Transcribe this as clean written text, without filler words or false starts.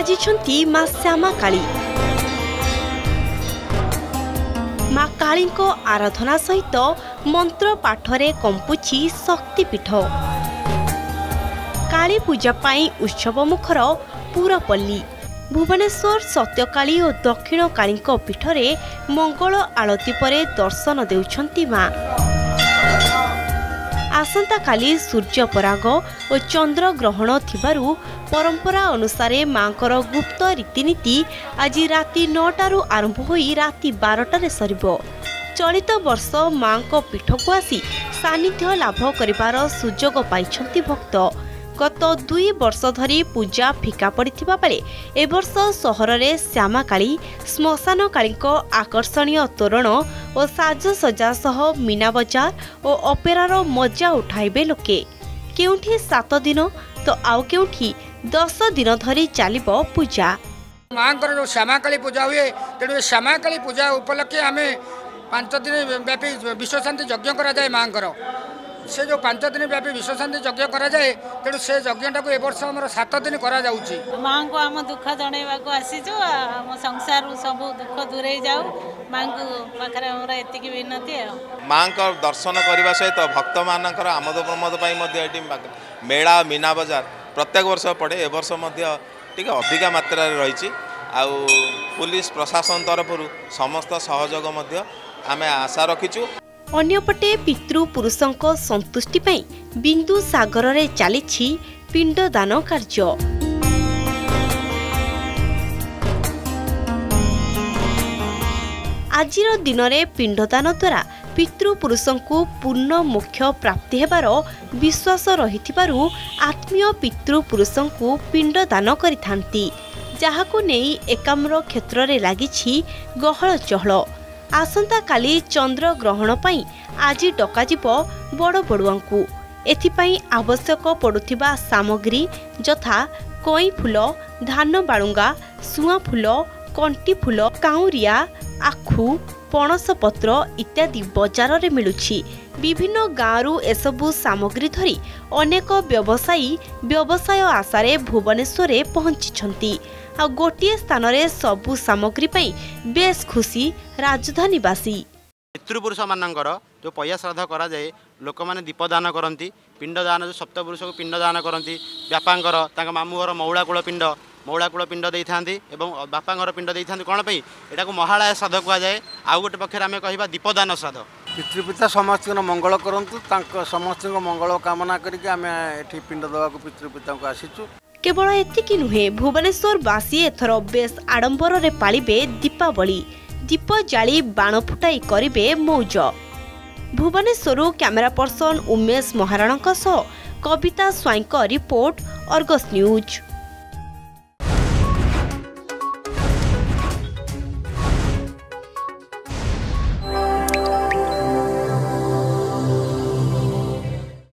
विराजिछंती मां श्यामा काली। मां काली आराधना सहित मंत्र पाठरे कंपुछि शक्तिपीठ। काली पूजा पाई उत्सव मुखर पूरपल्ली। भुवनेश्वर सत्यकाली और दक्षिण काली पीठरे मंगल आलती परे दर्शन देउछंती मां। आसंता काली सूर्य पराग और चंद्र ग्रहण थिबारु परंपरा अनुसार मांकर गुप्त रीतिनीति आज राति 9टारू आरंभ होई राति 12टारे सरिबो। चलित वर्ष मां को पीठ को आसी सानिध्य लाभ करिबार सुजोग पाइछंती भक्त। गत 2 वर्ष धरी पूजा फिका पड़िथिबा बेले ए वर्ष सहर रे श्यामा काली श्मशान काली आकर्षणीय तोरण और साजसज्जा सह मीना बजार और अपेरार मजा उठाइबे लोके। केउठी 7 दिन तो आउ केउठी 10 दिन धरी चलिबो पूजा। मांकर जो श्यामा काली पूजा हुए तेणु श्यामा काली पूजा उपलक्षे आम 5 दिन व्यापी विश्वशांति यज्ञ करा जाए। मांकर से जो 5 दिन व्यापी विश्वशांति यज्ञ करा जाए तेणु से यज्ञटा को ए वर्ष हमर 7 दिन करा जाउची। मां को हम दुख जणैबा को आसीजो हम संसार सब दुख दूरे जाऊ। मां को पाखरे हमरा एतिकी विनती है। मां को दर्शन करने सहित भक्त मानकर आमोद प्रमोद पाई मध्ये एटी मेला मीना बाजार प्रत्येक वर्ष पड़े। ए वर्ष मध्ये टिके अधिक मात्रा रही आउ पुलिस प्रशासन तरफ समस्त सहयोग मध्ये आमे आशा रखिछु। अन्यपटे पितृपुरुषों संतुष्टि पाई बिंदु सागर रे चलिछि पिंडदान कार्य। आजिर दिन में पिंडदान द्वारा पितृपुरुषों पूर्ण मोक्ष प्राप्ति हेबार विश्वास रहिथिबारु आत्मीय पितृपुरुषों पिंडदान करिथांती, जाहाकु नेई एकाम्र क्षेत्र रे लागिछि गहळ चहळ। आसंता काली चंद्र ग्रहण पाई आज डकाजिब बड़ बड़ुआंकु। एथिपाई आवश्यक पड़ुथिबा सामग्री जथा कई फूल, धान बालुंगा, सुआ फूल, कंटी फूल, काउरिया, आखु, पणस पत्र इत्यादि बाजार रे मिलुछि। विभिन्न गाँव एसबु सामग्री धरी अनेक व्यवसायी व्यवसाय आशारे भुवनेश्वर पहुंची। आ गोटे स्थान रे सबु सामग्री पाई बेस खुशी राजधानीवासी। पितृपुरुष मानकर जो पया श्राद्ध करा जाए लोक माने दीपदान करती, पिंडदान जो सप्तपुरुष को पिंडदान करती। बापांकर तांका मामुघर मौलाकूल पिंड दे था बापांकर पिंड दे था कौन पे यहाँ को महालय श्राद्ध कहुए। आउ गोटे पक्षर आम कह दीपदान श्राद्ध। पितृपिता समस्त मंगल करूँ समस्त मंगल कामना करके पिंड देवा पितृपिता को आसीचु। केवल एतिकी नुहे भुवनेश्वर बासी एथर बेस आडंबर रे पालिबे दीपावली। दीप जाली बाण फुटाई करिबे मौज। भुवनेश्वर कैमरा पर्सन उमेश महाराणा सह Kabita Swain report Argus news.